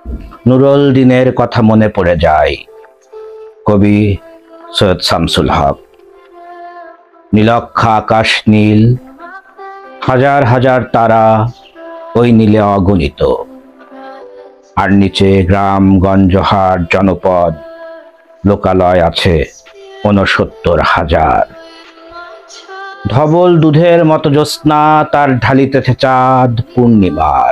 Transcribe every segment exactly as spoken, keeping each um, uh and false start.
নুরুল দিনের কথা মনে পড়ে যায়। কবি সৈয়দ শামসুল হক। নীলক্ষা আকাশ নীল, হাজার হাজার তারা ওই নীলে অগণিত, আর নিচে গ্রাম গঞ্জ হাট জনপদ লোকালয় আছে ঊনসত্তর হাজার। ধবল দুধের মতো জ্যোৎস্না তার ঢালিতেছে চাঁদ পূর্ণিমার।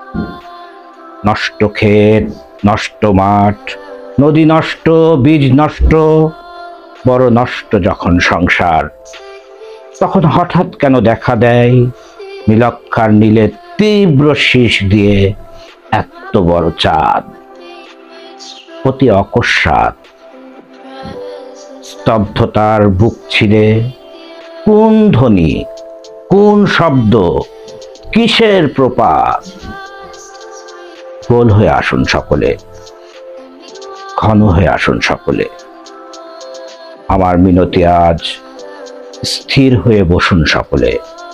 নষ্ট ক্ষেত, নষ্ট মাঠ, নদী নষ্ট, বীজ নষ্ট, বড় নষ্ট যখন সংসার, তখন হঠাৎ কেন দেখা দেয় নীলক্ষার নীলে তীব্র শীষ দিয়ে এত বড় চাঁদ। অতি অকস্মাৎ স্তব্ধতার বুক ছিঁড়ে কোন ধ্বনি, কোন শব্দ, কিসের প্রপাত? গোল হয়ে আসুন সকলে, ঘন হয়ে আসুন সকলে। আমার মিনতি আজ, স্থির হয়ে বসুন সকলে।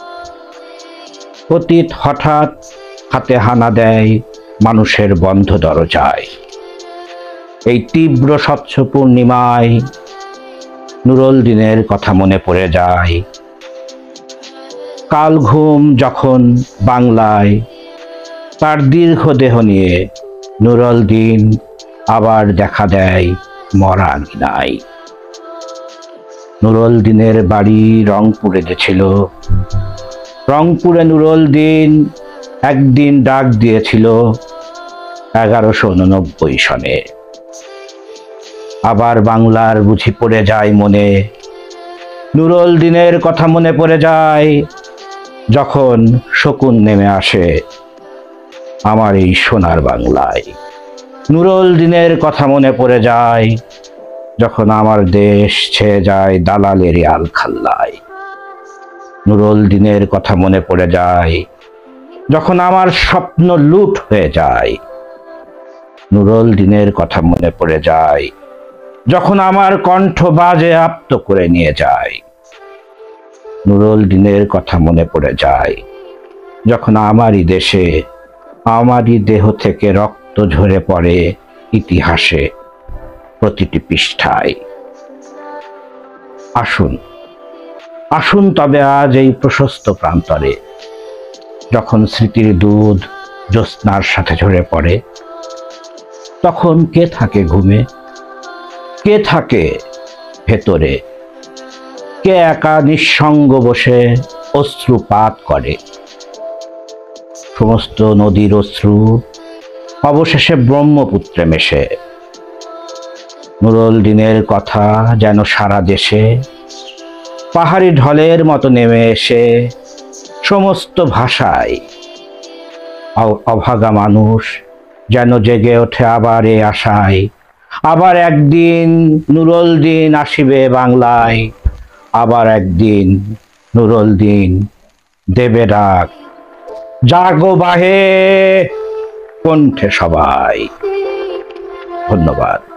অতীত হঠাৎ হাতে হানা দেয় মানুষের বন্ধ দরজায়। এই তীব্র স্বচ্ছ পূর্ণিমায় নুরুল দিনের কথা মনে পড়ে যায়। কাল ঘুম যখন বাংলায় তার দীর্ঘ দেহ নিয়ে নুরুল দিন আবার দেখা দেয় মরা নাই। নুরুল দিনের বাড়ি রংপুরে ছিল। রংপুরে নুরুল দিন একদিন ডাক দিয়েছিল এগারোশো উননব্বই সনে। আবার বাংলার বুঝি পড়ে যায় মনে, নুরুল দিনের কথা মনে পড়ে যায় যখন শকুন নেমে আসে আমার এই সোনার বাংলায়। নুরুল দিনের কথা মনে পড়ে যায় যখন আমার দেশ ছেয়ে যায় দালালের আলখাল্লায়। নুরুল দিনের কথা মনে পড়ে যায় যখন আমার স্বপ্ন লুট হয়ে যায়। নুরুল দিনের কথা মনে পড়ে যায় যখন আমার কণ্ঠ বাজে আপ্ত করে নিয়ে যায়। নুরুল দিনের কথা মনে পড়ে যায় যখন আমারই দেশে, আমারই দেহ থেকে রক্ত ঝরে পড়ে ইতিহাসে প্রতিটি পৃষ্ঠায়। আসুন আসুন তবে আজ এই প্রশস্ত প্রান্তরে, যখন স্মৃতির দুধ জ্যোৎস্নার সাথে ঝরে পড়ে, তখন কে থাকে ঘুমে, কে থাকে ভেতরে, কে একা নিঃসঙ্গ বসে অশ্রুপাত করে। সমস্ত নদীর অশ্রু অবশেষে ব্রহ্মপুত্রে মেশে। নুরুল দিনের কথা যেন সারা দেশে পাহাড়ি ঢলের মতো নেমে এসে সমস্ত ভাষায় অভাগা মানুষ যেন জেগে ওঠে আবার এ আশায়, আবার একদিন নুরুল দিন আসিবে বাংলায়, আবার একদিন নুরুল দিন দেবে ডাক, জাগো বাহে কণ্ঠে সবাই। ধন্যবাদ।